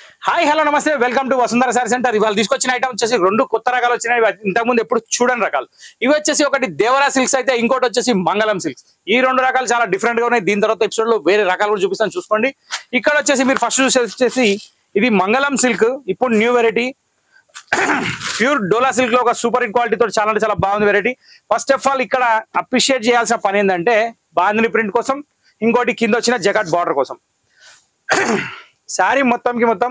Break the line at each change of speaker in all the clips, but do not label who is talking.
Hi hello నమస్తే welcome to Vasundhara sari centre. ఇవాళ తీసుకొచ్చిన ఐటమ్ వచ్చేసి రెండు కొత్త రకాలు వచ్చినాయి. ఇంతకుముందు ఎప్పుడు చూడని రకాలు. ఇవి వచ్చేసి ఒకటి దేవరా సిల్క్స్ అయితే ఇంకోటి వచ్చేసి మంగళం సిల్క్స్. ఈ రెండు రకాలు చాలా డిఫరెంట్ గా ఉన్నాయి. దీని తర్వాత ఎపిసోడ్ లో వేరే రకాలు కూడా చూపిస్తాను, చూసుకోండి. ఇక్కడ వచ్చేసి మీరు ఫస్ట్ వచ్చేసి ఇది మంగళం సిల్క్, ఇప్పుడు new variety pure Dola silk లో ఒక సూపర్ హిట్ క్వాలిటీ తోటి చాలా అంటే చాలా బాగుంది వెరైటీ. ఫస్ట్ ఆఫ్ ఆల్ ఇక్కడ అప్రిషియేట్ చేయాల్సిన పని ఏంటంటే బాందిని ప్రింట్ కోసం, ఇంకోటి కింద వచ్చిన జకాట్ బార్డర్ కోసం. శారీ మొత్తం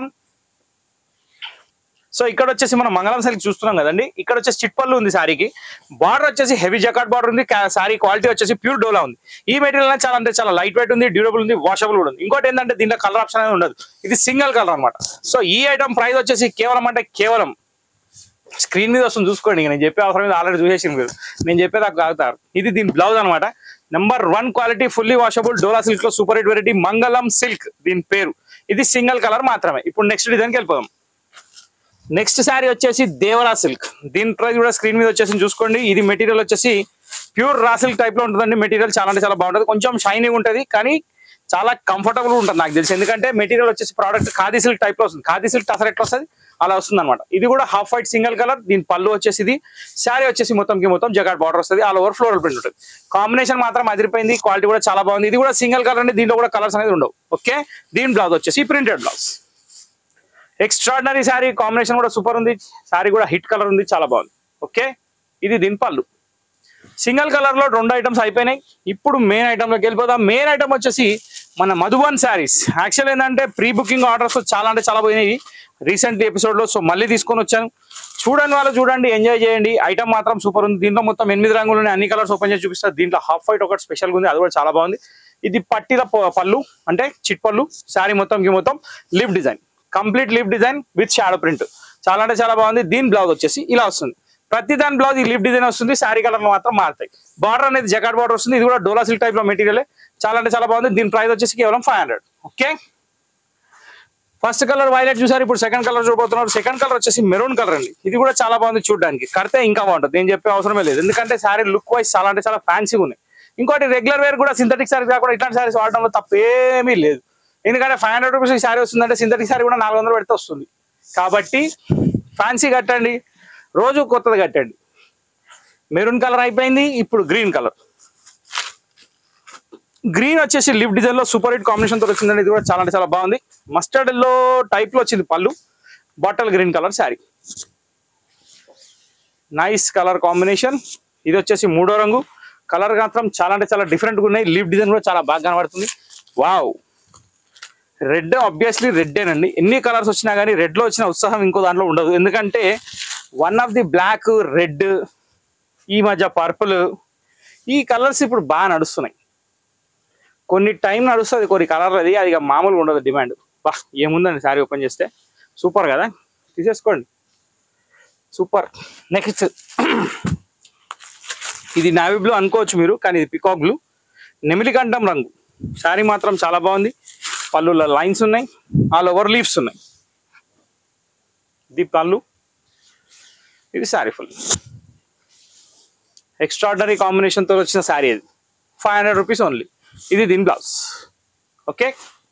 సో ఇక్కడ వచ్చేసి మనం మంగళం సిల్క్ చూస్తున్నాం కదండి. ఇక్కడ వచ్చేసి చిట్ పళ్ళు ఉంది శారీకి. బార్డర్ వచ్చేసి హెవీ జకాట్ బార్డర్ ఉంది. శారీ క్వాలిటీ వచ్చేసి ప్యూర్ డోలా ఉంది. ఈ మెటీరియల్ చాలా అంటే చాలా లైట్ వెయిట్ ఉంది, డ్యూరబుల్ ఉంది, వాషబుల్ కూడా ఉంది. ఇంకోటి ఏంటంటే దీంట్లో కలర్ ఆప్షన్ అనేది ఉండదు, ఇది సింగిల్ కలర్ అనమాట. సో ఈ ఐటమ్ ప్రైస్ వచ్చేసి కేవలం స్క్రీన్ మీద వస్తుంది, చూసుకోండి. నేను చెప్పే అవసరం మీద ఆల్రెడీ చూసేసింది మీరు, నేను చెప్పేది నాకు కాగుతారు. ఇది దీని బ్లౌజ్ అనమాట. Number 1 quality fully washable Dola silk లో super hit variety Mangalam silk దీని పేరు. ఇది సింగిల్ కలర్ మాత్రమే. ఇప్పుడు నెక్స్ట్ డిజైన్కి వెళ్ళిపోదాం. నెక్స్ట్ శారీ వచ్చేసి దేవరా సిల్క్. దీని ప్రైస్ కూడా స్క్రీన్ మీద వచ్చేసి చూసుకోండి. ఇది మెటీరియల్ వచ్చేసి ప్యూర్ రా సిల్క్ టైప్ లో ఉంటుందండి. మెటీరియల్ చాలా అంటే చాలా బాగుంటుంది, కొంచెం షైనింగ్ ఉంటుంది, కానీ చాలా కంఫర్టబుల్ ఉంటుంది నాకు తెలిసి. ఎందుకంటే మెటీరియల్ వచ్చేసి ప్రోడక్ట్ ఖాదీ సిల్క్ టైప్ లో వస్తుంది. ఖాదీ సిల్క్ టసర్ ఎట్లా వస్తుంది అలా వస్తుంది అనమాట. ఇది కూడా హాఫ్ వైట్ సింగిల్ కలర్. దీని పళ్ళు వచ్చేసి ఇది. శారీ వచ్చేసి మొత్తం జగాట్ బార్డర్ వస్తుంది, ఆల్ ఓవర్ ఫ్లోరల్ ప్రింట్ ఉంటుంది. కాంబినేషన్ మాత్రం అదిరిపోయింది, క్వాలిటీ కూడా చాలా బాగుంది. ఇది కూడా సింగిల్ కలర్ అండి, దీంట్లో కూడా కలర్స్ అనేది ఉండవు. ఓకే, దీని బ్లౌజ్ వచ్చేసి printed blouse. Extraordinary sari, combination కూడా సూపర్ ఉంది. శారీ కూడా హిట్ కలర్ ఉంది, చాలా బాగుంది. ఓకే, ఇది దీని పళ్ళు. సింగిల్ కలర్ లో 2 ఐటమ్స్ అయిపోయినాయి. ఇప్పుడు మెయిన్ ఐటమ్ లోకి వెళ్ళిపోదాం. మెయిన్ ఐటమ్ వచ్చేసి మన మధుబన్ శారీస్. యాక్చువల్ ఏంటంటే ప్రీ బుకింగ్ ఆర్డర్స్ చాలా అంటే చాలా పోయినాయి రీసెంట్ ఎపిసోడ్ లో. సో మళ్ళీ తీసుకొని వచ్చాను. చూడండి వాళ్ళు చూడండి, ఎంజాయ్ చేయండి. ఐటమ్ మాత్రం సూపర్ ఉంది. దీంట్లో మొత్తం 8 రంగులు ఉన్నాయి, అన్ని కలర్స్ ఓపెన్ చేసి చూపిస్తారు. దీంట్లో హాఫ్ వైట్ ఒకటి స్పెషల్ ఉంది, అది కూడా చాలా బాగుంది. ఇది పట్టిల పళ్ళు అంటే చిట్ పళ్ళు. శారీ మొత్తం lip design, complete lip design with shadow print. చాలా అంటే చాలా బాగుంది. దీని బ్లౌజ్ వచ్చేసి ఇలా వస్తుంది. ప్రతి దాని బ్లౌజ్ ఈ లిప్ డిజైన్ వస్తుంది, శారీ కలర్ మాత్రం మారుతాయి. బార్డర్ అనేది జకాట్ బార్డర్ వస్తుంది. ఇది కూడా డోలా సిల్క్ టైప్ లో మెటీరియల్, చాలా అంటే చాలా బాగుంది. దీని ప్రైస్ వచ్చేసి కేవలం 500. ఓకే, ఫస్ట్ కలర్ వైలెట్ చూసారు, ఇప్పుడు సెకండ్ కలర్ చూడబోతున్నారు. సెకండ్ కలర్ వచ్చేసి మెరూన్ కలర్ అండి. ఇది కూడా చాలా బాగుంది చూడడానికి, కడితే ఇంకా బాగుంటుంది. నేను చెప్పే అవసరమే లేదు, ఎందుకంటే శారీ లుక్ వైజ్ చాలా అంటే చాలా ఫ్యాన్సీగా ఉన్నాయి. ఇంకోటి రెగ్యులర్ వేర్ కూడా సింథటిక్ శారీ కాకుండా ఇట్లాంటి శారీస్ వాడడంలో తప్పేమీ లేదు. ఎందుకంటే 500 రూపీస్ శారీ వస్తుందంటే సింథటిక్ శారీ కూడా 400 పెడితే వస్తుంది. కాబట్టి ఫ్యాన్సీ కట్టండి, రోజు కొత్తది కట్టండి. మెరూన్ కలర్ అయిపోయింది, ఇప్పుడు గ్రీన్ కలర్. గ్రీన్ వచ్చేసి లిప్ డిజైన్ లో సూపర్ హిట్ కాంబినేషన్ తో వచ్చిందండి. ఇది కూడా చాలా అంటే చాలా బాగుంది. మస్టర్డ్ ఎల్లో టైప్ లో వచ్చింది పళ్ళు, bottle green colour sari. Nice colour combination. ఇది వచ్చేసి 3వ రంగు. కలర్ మాత్రం చాలా అంటే చాలా డిఫరెంట్ గా ఉన్నాయి. లిప్ డిజైన్ కూడా చాలా బాగా కనబడుతుంది. వావ్, రెడ్ ఆబ్వియస్లీ రెడ్డేనండి. ఎన్ని కలర్స్ వచ్చినా కానీ రెడ్ లో వచ్చిన ఉత్సాహం ఇంకో దాంట్లో ఉండదు. ఎందుకంటే one of the black, red, ఈ మధ్య పర్పుల్, ఈ కలర్స్ ఇప్పుడు బాగా నడుస్తున్నాయి. కొన్ని టైం నడుస్తుంది కొన్ని కలర్, అది ఇక మామూలుగా ఉండదు డిమాండ్. బా ఏముందండి శారీ ఓపెన్ చేస్తే, సూపర్ కదా, తీసేసుకోండి, సూపర్. నెక్స్ట్ ఇది నావీ బ్లూ అనుకోవచ్చు మీరు, కానీ ఇది పికాక్ బ్లూ, నెమిలికంఠం రంగు. శారీ మాత్రం చాలా బాగుంది. పళ్ళులో లైన్స్ ఉన్నాయి, ఆల్ ఓవర్ లీవ్స్ ఉన్నాయి. ఇది పళ్ళు, ఇది శారీ ఫుల్. ఎక్స్ట్రాడినరీ కాంబినేషన్తో వచ్చిన శారీ ఇది. 500 రూపీస్ ఓన్లీ. ఇది దీని బ్లౌజ్. ఓకే,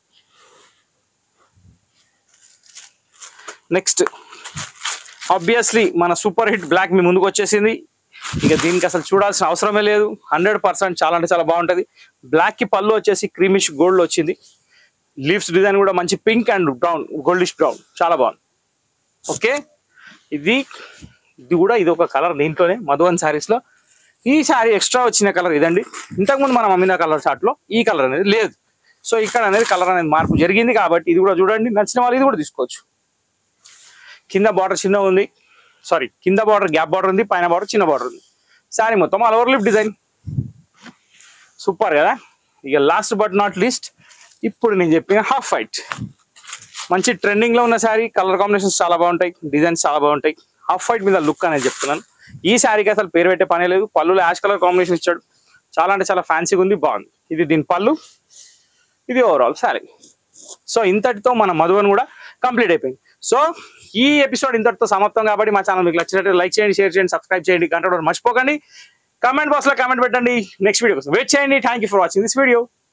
నెక్స్ట్ ఆబ్వియస్లీ మన సూపర్ హిట్ బ్లాక్ మీ ముందుకు వచ్చేసింది. ఇక దీనికి అసలు చూడాల్సిన అవసరమే లేదు. 100% చాలా అంటే చాలా బాగుంటుంది. బ్లాక్ కి పళ్ళు వచ్చేసి క్రీమిష్ గోల్డ్ వచ్చింది. లీవ్స్ డిజైన్ కూడా మంచి pink and brown, goldish brown, చాలా బాగుంది. ఓకే, ఇది కూడా ఇది ఒక కలర్ దీంట్లోనే మధువన్ శారీస్ లో. ఈ శారీ ఎక్స్ట్రా వచ్చిన కలర్ ఇదండి. ఇంతకుముందు మనం అమ్మిన కలర్ చార్ట్ లో ఈ కలర్ అనేది లేదు. సో ఇక్కడ అనేది కలర్ అనేది మార్పు జరిగింది, కాబట్టి ఇది కూడా చూడండి. నచ్చిన వాళ్ళు ఇది కూడా తీసుకోవచ్చు. కింద బార్డర్ చిన్న ఉంది, సారీ కింద బార్డర్ గ్యాప్ బార్డర్ ఉంది, పైన బార్డర్ చిన్న బార్డర్ ఉంది. శారీ మొత్తం all over lip design, super కదా. ఇక లాస్ట్ బట్ నాట్ లీస్ట్, ఇప్పుడు నేను చెప్పిన హాఫ్ వైట్, మంచి ట్రెండింగ్ లో ఉన్న శారీ. కలర్ కాంబినేషన్స్ చాలా బాగుంటాయి, డిజైన్స్ చాలా బాగుంటాయి. హాఫ్ వైట్ మీద లుక్ అనేది చెప్తున్నాను. ఈ శారీకి అసలు పేరు పెట్టే పనే లేదు. పళ్ళులో యాష్ కలర్ కాంబినేషన్ ఇచ్చాడు, చాలా అంటే చాలా ఫ్యాన్సీగా ఉంది, బాగుంది. ఇది దీని పళ్ళు, ఇది ఓవరాల్ శారీ. సో ఇంతటితో మన మధువన్ కూడా కంప్లీట్ అయిపోయింది. సో ఈ ఎపిసోడ్ ఇంతటితో సమాప్తం. కాబట్టి మా ఛానల్ మీకు నచ్చినట్టు లైక్ చేయండి, షేర్ చేయండి, సబ్స్క్రైబ్ చేయండి, గంట మర్చిపోకండి. కామెంట్ బాక్స్ లో కామెంట్ పెట్టండి. నెక్స్ట్ వీడియో కోసం వెయిట్ చేయండి. Thank you for watching this video.